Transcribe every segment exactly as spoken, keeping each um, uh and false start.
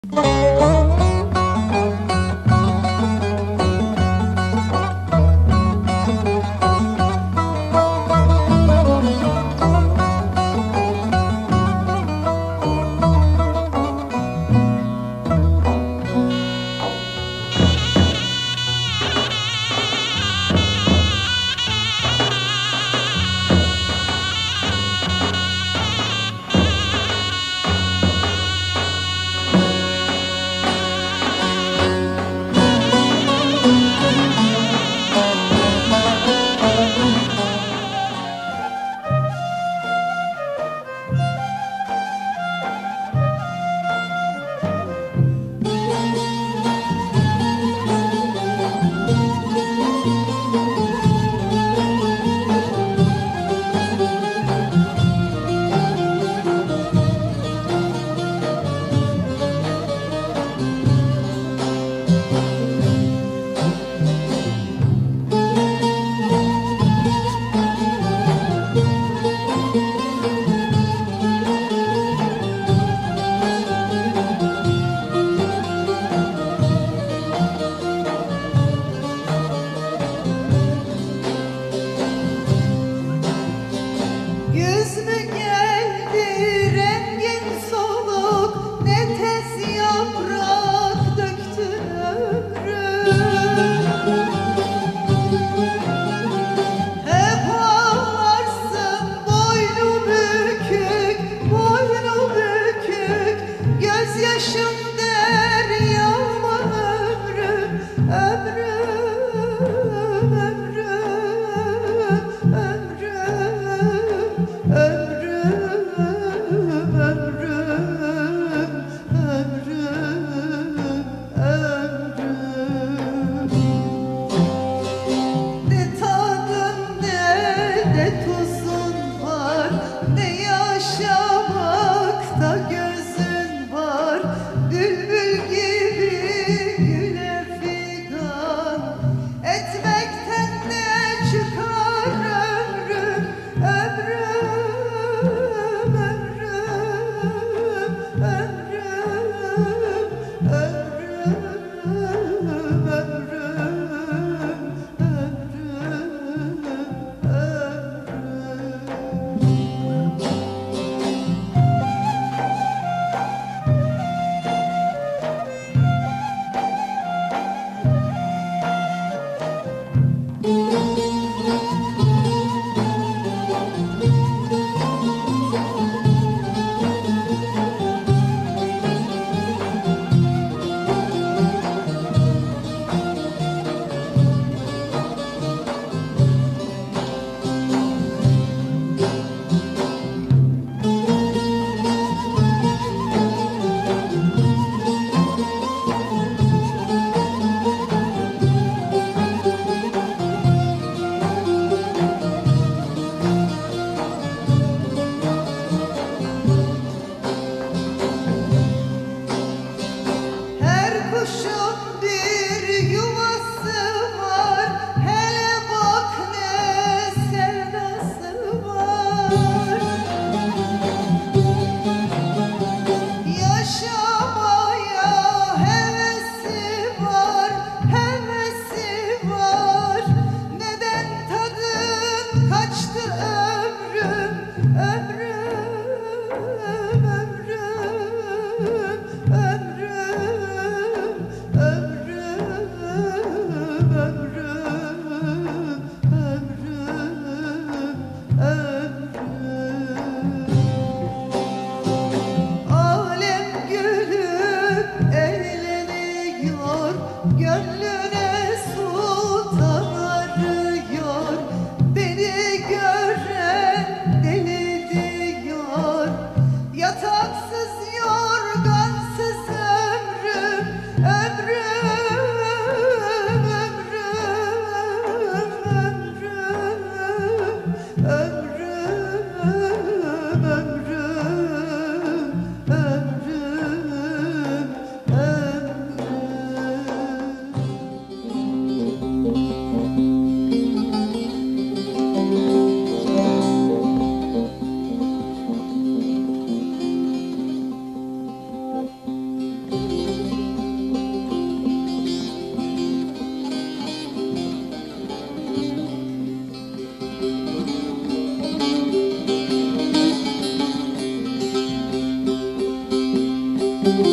Güz mü geldi rengin soluk, ne tez yaprak döktün ömrüm. Hep ağlarsın boynu bükük, boynu bükük, gözyaşım deryama ömrüm, ömrüm, ömrüm, ömrüm. Ömrüm, ömrüm, ömrüm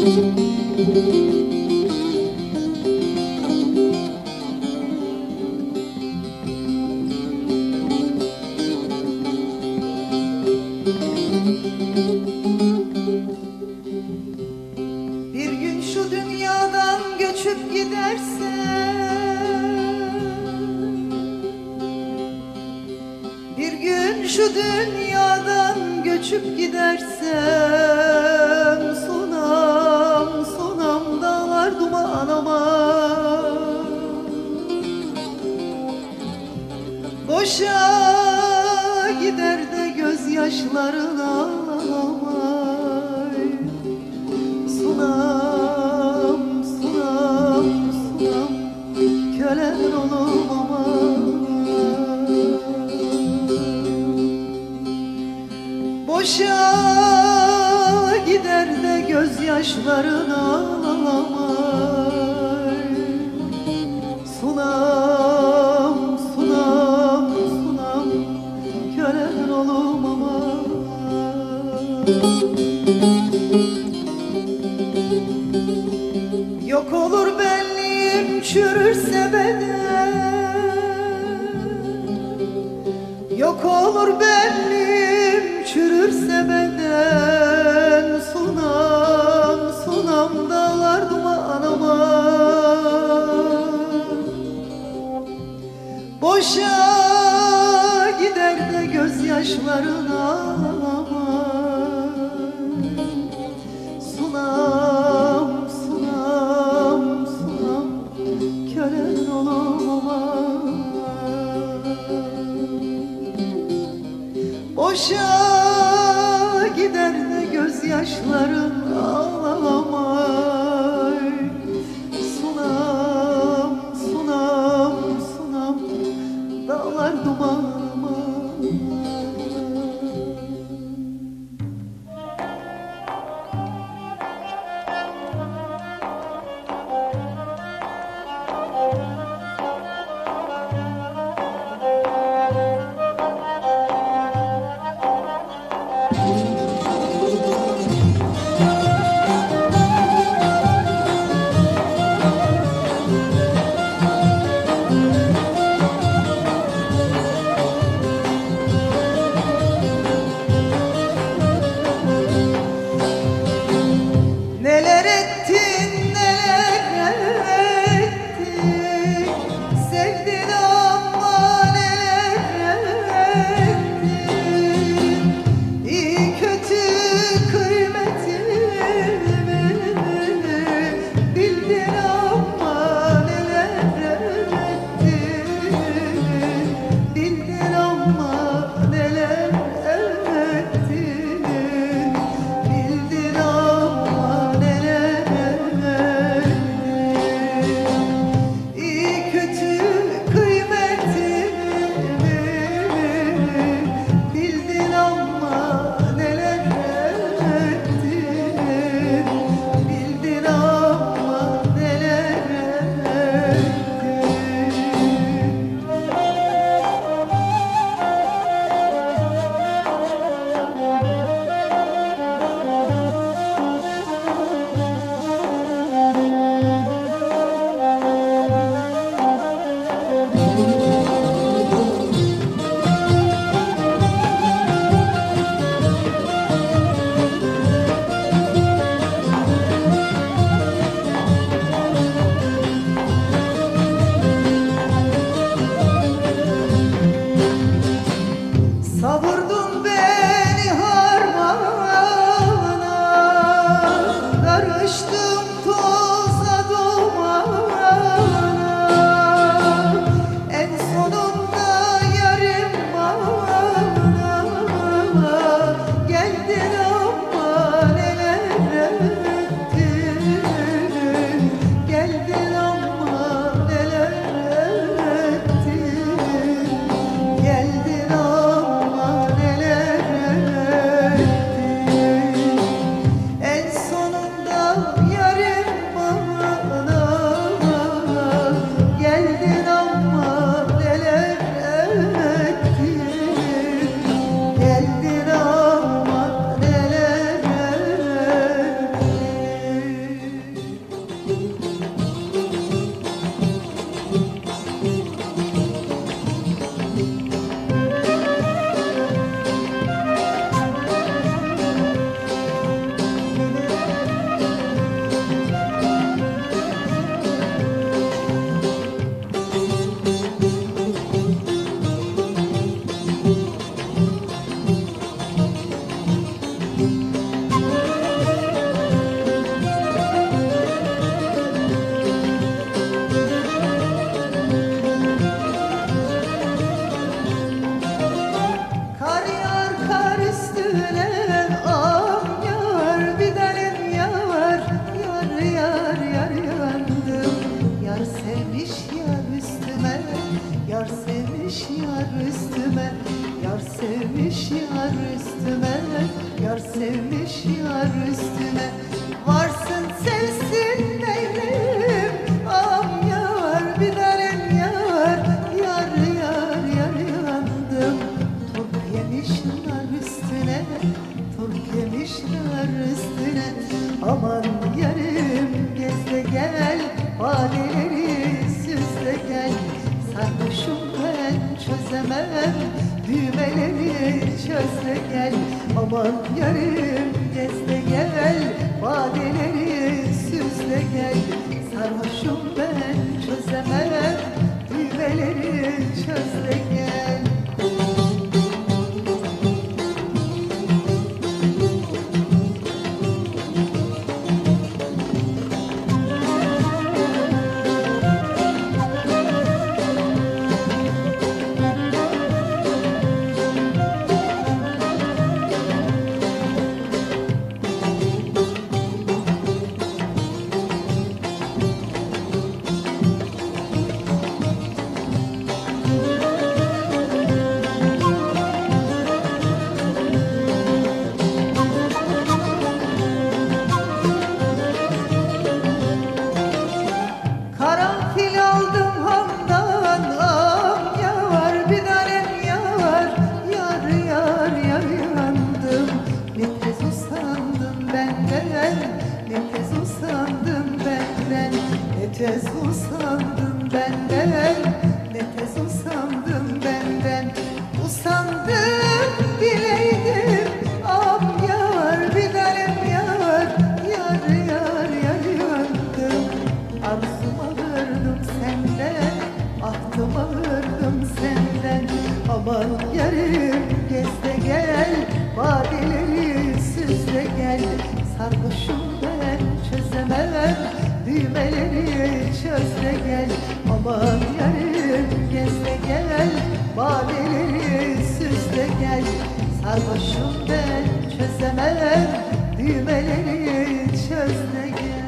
Bir gün şu dünyadan göçüp gidersen, bir gün şu dünyadan göçüp gidersem, sonam sonam dağlar duman aman. Boşa gider de gözyaşların ağlamay. Sunam, sunam, sunam, kölen olum aman. Boşa gider de gözyaşların ağlamay. Sunam, sunam, sunam, kölen olum aman. Yok olur benliğim, çürürse beden. Yok olur benliğim, çürürse beden. Sunam, sunam dağlar duman aman. Boşa gider de gözyaşların ağlamay. Sunam, sunam, sunam, kölen olum aman. Boşa gider de gözyaşların ağlamay. Sunam, sunam, sunam, dağlar duman aman. üstüme, yar sevmiş yar üstüme. Varsın sevsin neylim, am yar bir derim yar. Yar yar yar yandım, turp yemişler üstüne, turp yemişler üstüne. Aman yarim gez de gel, badeleri süz de gel. Sarhoşum ben çözemem, düğmeleri çöz de gel. Aman yarim gez de gel, badeleri süz de gel. Sarhoşum ben çözemem, düğmeleri çöz de gel. Karanfil aldım hamdan, am yar bir tanem yar. Yar yar yar yandım, ne tez usandım benden, ne tez usandım benden, ne tez usandım benden, ne tez usandım benden. Usandım bileydim, am yar bir tanem yar. Yar yar yar yandım, arzuma vardım senden, ahtıma vardım senden. Aman yarim gez de gel, badeleri süz de gel. Sarhoşum ben çözemem, düğmeleri çöz de gel. Aman yarim gez de gel, badeleri süz de gel. Sarhoşum ben çözemem, düğmeleri çöz de gel.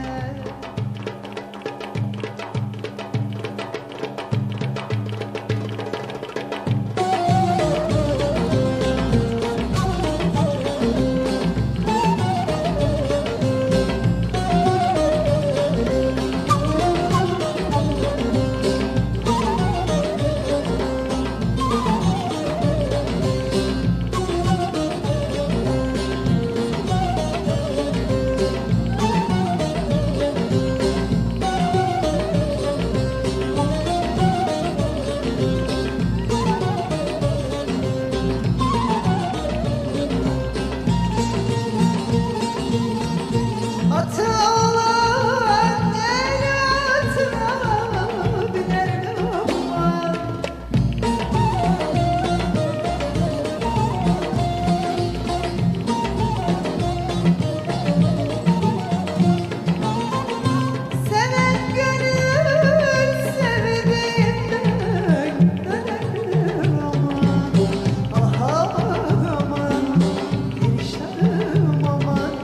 Atı olan el atına biner aman. Seven gönül sevdiğinden döner aman. Aha aman, perişanım aman.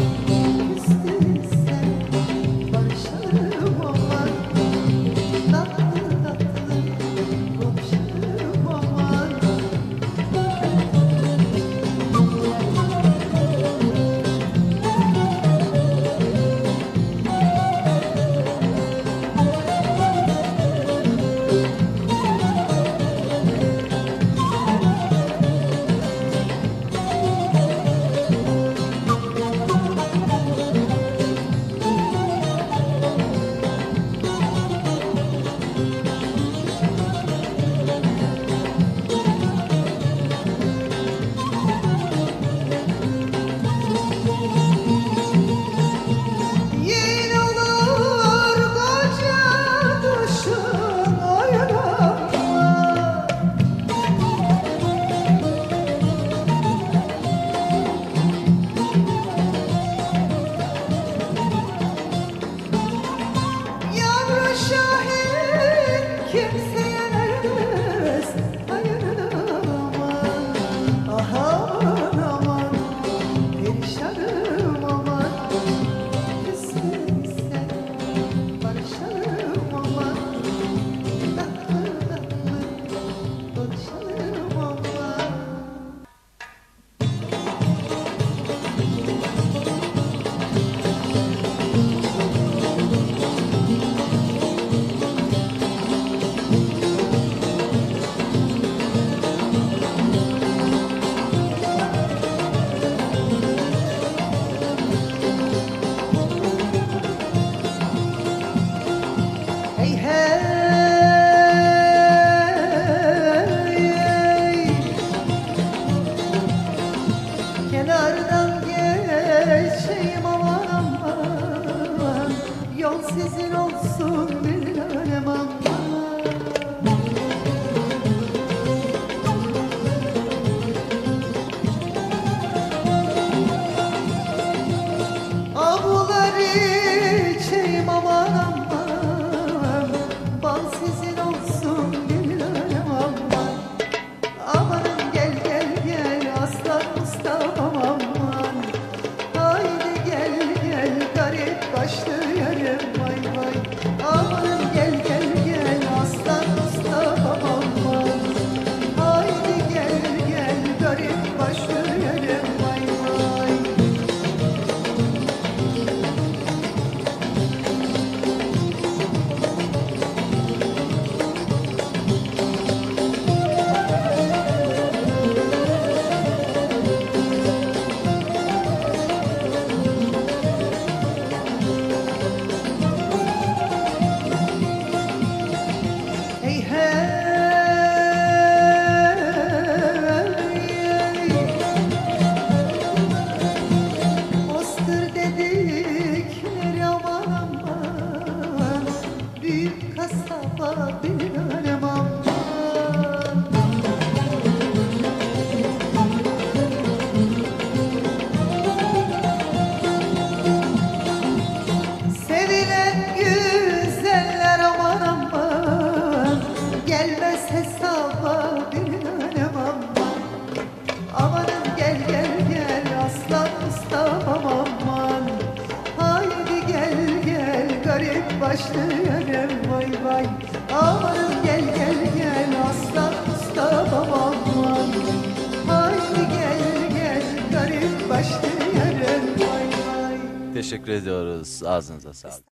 Barışalım aman, tatlı tatlı konuşalım aman. Yiğit olur koca düşün oynama. Yavru Şahin kimseye vermez, ayırmam. Aha aman, perişanım aman. Küstün sen, barışalım aman. Tatlı tatlı konuşalım aman. sizin olsun bir tanem aman. Avuları içeyim aman aman, bal sizin olsun bir tanem aman. Amanın gel gel gel aslan Mustafa'm aman. Haydi gel gel garip başlı yarım vay vay. Amanın gel gel gel aslan Mustafa'm aman. Haydi gel gel garip başlı yarım vay vay. Hey hey, Bozkır dedikleri aman aman, büyük kasaba bir tanem aman. Sevilen güzeller aman aman, gelmez hesaba bir tanem aman. Amanın gel gel gel aslan Mustafa'm aman. Haydi gel gel garip başlı yarım vay vay. Amanın gel gel gel aslan Mustafa'm aman. Haydi gel gel garip başlı yarım vay vay. Teşekkür ediyoruz. Ağzınıza sağlık.